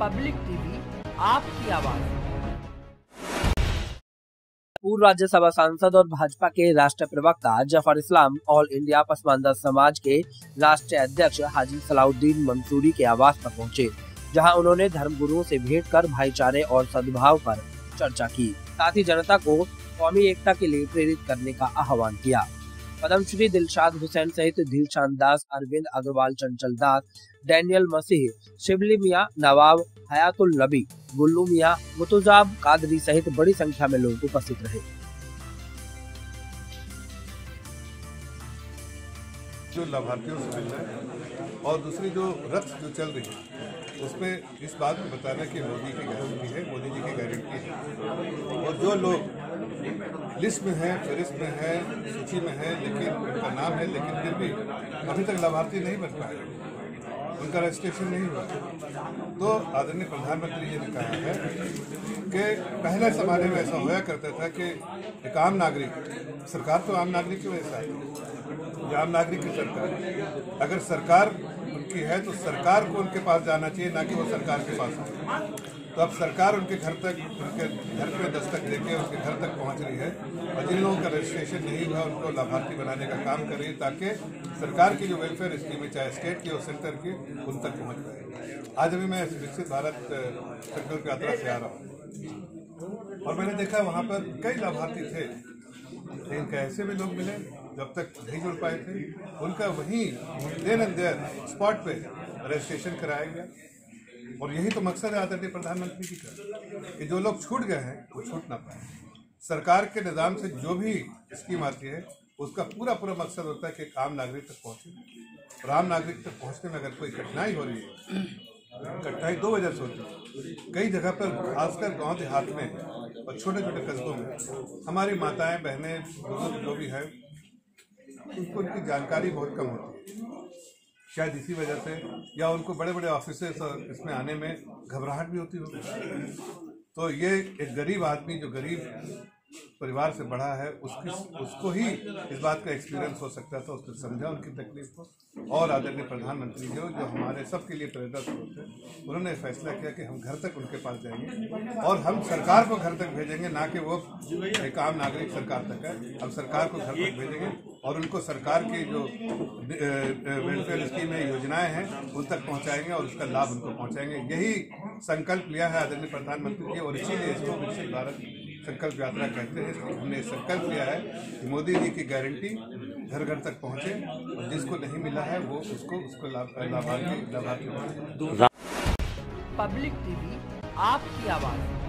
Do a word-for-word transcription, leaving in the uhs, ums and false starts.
Public TV आपकी आवाज। पूर्व राज्यसभा सांसद और भाजपा के राष्ट्रीय प्रवक्ता जफर इस्लाम ऑल इंडिया पसमानदा समाज के राष्ट्रीय अध्यक्ष हाजी सलाउद्दीन मंसूरी के आवास पर पहुंचे, जहां उन्होंने धर्मगुरुओं से भेंट कर भाईचारे और सद्भाव पर चर्चा की। साथ ही जनता को कौमी एकता के लिए प्रेरित करने का आह्वान किया। पद्मश्री दिलशाद हुसैन सहित दिलशान दास, अरविंद अग्रवाल, चंचल दास, डैनियल मसीह, शिबली मियां, नवाब हयातुल नबी, गुल्लू मियां, मुतुजाब कादरी सहित बड़ी संख्या में लोग उपस्थित रहे। जो लाभार्थियों से मिल रहा है और दूसरी जो रथ जो चल रही है उसमें इस बात को बताना कि मोदी की गारंटी है, मोदी जी की गारंटी है। और जो लोग लिस्ट में हैं, फहरिस्त में हैं, सूची में हैं, लेकिन उनका नाम है लेकिन फिर भी अभी तक लाभार्थी नहीं बन पाए, उनका रजिस्ट्रेशन नहीं हुआ, तो आदरणीय प्रधानमंत्री जी ने कहा है कि पहले ज़माने में ऐसा होया करता था कि एक आम नागरिक, सरकार तो आम नागरिक की वजह से आती है, आम नागरिक की सरकार, अगर सरकार उनकी है तो सरकार को उनके पास जाना चाहिए, ना कि वो सरकार के पास आए। तो अब सरकार उनके घर तक, उनके घर पे दस्तक देके उनके घर तक पहुंच रही है और जिन लोगों का रजिस्ट्रेशन नहीं हुआ उनको लाभार्थी बनाने का काम कर रही है, ताकि सरकार की जो वेलफेयर स्कीम है, चाहे स्टेट की और सेंटर की, उन तक पहुँच पाए। आज अभी मैं विकसित भारत संकल्प यात्रा से आ रहा हूँ और मैंने देखा वहाँ पर कई लाभार्थी थे, लेकिन कैसे भी लोग मिले जब तक नहीं जुड़ पाए थे, उनका वहीं देन एंड देयर स्पॉट पे रजिस्ट्रेशन कराया गया। और यही तो मकसद है आदरणीय प्रधानमंत्री जी का, कि जो लोग छूट गए हैं वो छूट ना पाए। सरकार के निज़ाम से जो भी स्कीम आती है उसका पूरा पूरा मकसद होता है कि आम नागरिक तक पहुँचे। और आम नागरिक तक पहुँचने में अगर कोई कठिनाई हो रही है, कठिनाई दो वजह से होती है। कई जगह पर खासकर गांव देहात में और छोटे छोटे कस्बों में हमारी माताएं, बहनें, बुजुर्ग जो भी हैं, उनको उनकी जानकारी बहुत कम होती है, शायद इसी वजह से, या उनको बड़े बड़े ऑफिस इसमें आने में घबराहट भी होती होगी। तो ये एक गरीब आदमी जो गरीब परिवार से बढ़ा है, उसकी उसको ही इस बात का एक्सपीरियंस हो सकता था, उसने समझा उनकी तकलीफ को। और आदरणीय प्रधानमंत्री जो जो हमारे सबके लिए प्रेरक होते हैं, उन्होंने फैसला किया कि हम घर तक उनके पास जाएंगे और हम सरकार को घर तक भेजेंगे, ना कि वो एक आम नागरिक सरकार तक है। हम सरकार को घर तक भेजेंगे और उनको सरकार की जो वेलफेयर स्कीम है, योजनाएं हैं, उन तक पहुंचाएंगे और उसका लाभ उनको पहुंचाएंगे। यही संकल्प लिया है आदरणीय प्रधानमंत्री जी, और इसीलिए इसको विकसित भारत संकल्प यात्रा कहते हैं। हमने संकल्प लिया है कि मोदी जी की गारंटी घर घर तक पहुंचे और जिसको नहीं मिला है वो उसको उसको लाभार्थी लाभार्थी पब्लिक टीवी आपकी आवाज।